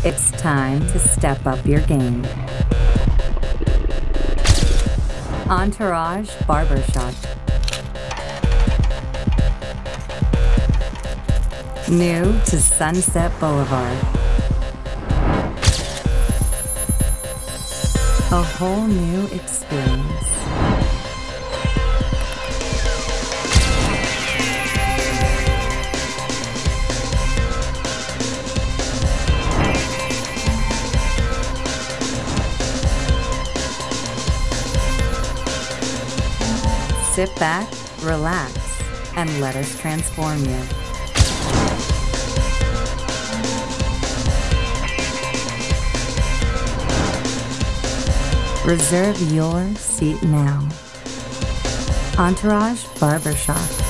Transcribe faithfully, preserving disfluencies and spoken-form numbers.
It's time to step up your game. Entourage Barber Shop. New to Sunset Boulevard. A whole new experience. Sit back, relax, and let us transform you. Reserve your seat now. Entourage Barber Shop.